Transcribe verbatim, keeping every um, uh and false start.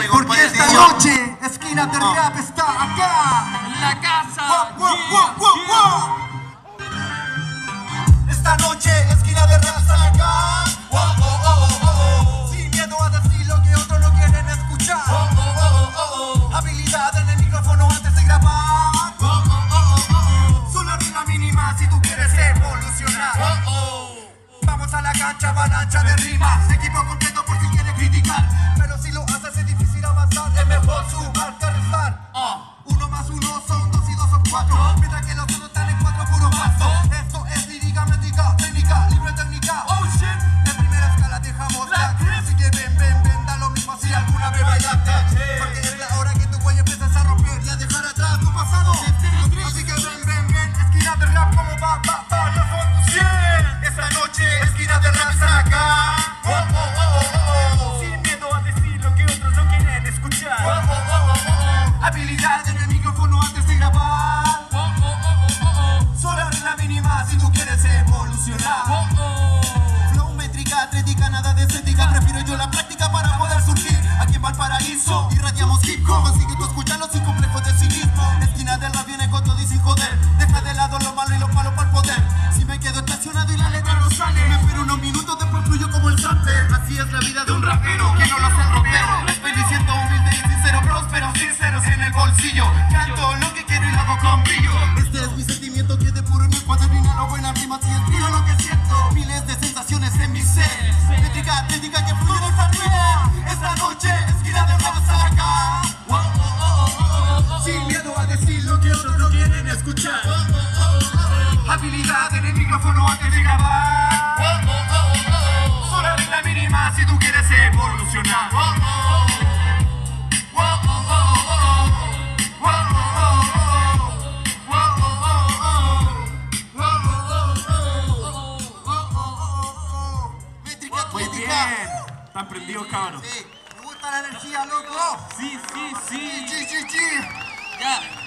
Porque compadre. esta noche, esquina del rap está acá. En la casa. Wow, wow, Yeah, wow, wow, yeah. wow. Esta noche, esquina del rap está acá. Wow, oh, oh, oh, oh. Sin miedo a decir lo que otros no quieren escuchar. Oh, oh, oh, oh, oh. Habilidad en el micrófono antes de grabar. Oh, oh, oh, oh, oh. Solo regla mínima si tú quieres evolucionar. Oh, oh. Vamos a la cancha, avalancha de rimas. Equipo completo por si quieres criticar. Pero si lo haces es difícil avanzar. Es mejor sumar que restar. uh. Uno más uno son dos y dos son cuatro. uh. Mientras que los otros están en cuatro puro paso. Esto es lírica, métrica, técnica, libre técnica. Oh shit. En primera escala dejamos la cruz. Así que ven, ven, ven, da lo mismo si alguna vez bailaste. Porque es la hora que tu cuello empiezas a romper y a dejar atrás tu pasado. Así que ven, ven, ven, esquina del rap como va, va, va, no son tus cien. Esta noche, esquina del rap saca. Oh, oh, oh, oh, oh. Sin miedo a decir lo que otros no quieren escuchar. Oh, oh, oh, oh, oh. Habilidad en el micrófono antes de grabar. Oh, oh, oh, oh, oh. Solo regla mínima si tú quieres evolucionar. Oh, oh. Flow, métrica, atlética, nada de estética. Prefiero yo la práctica para poder surgir. Aquí en Valparaíso irradiamos hip hop. Consigue tú escucharlo sin complejos de cinismo. Esquina del rap viene con todo y sin joder. Deja de lado lo malo y lo malo para el poder. Si me quedo estacionado y la letra no sale, me espero unos minutos, después fluyo como el sample. Así es la vida de un rapero, que no lo hace el rockero. Estoy diciendo humilde y sincero, próspero, sinceros en el bolsillo. Canto lo que quiero y lo hago con brillo. Este es mi sentimiento que de puro en el cuaderno inhalo buenas rimas y escribo lo que siento. Miles de sensaciones en mi ser. Métrica, atlética que fluye de esta rima. Esta noche, esquina de rap está acá. Oh, oh, oh, oh, oh. Sin miedo a decir lo que otros no quieren escuchar. Oh, oh, oh, oh. Habilidad en el micrófono antes de grabar. Oh, oh, oh, oh. Solo regla mínima si tú quieres evolucionar. Oh, oh, oh. Oh, oh, oh, oh. Oh, oh, oh, oh. Oh, oh, oh, oh. Oh, oh, oh, oh. Métrica, Muy atlética. bien. Están prendidos, cabros. Sí, me gusta la energía, loco. Sí, sí, sí. Sí, sí, sí. Ya.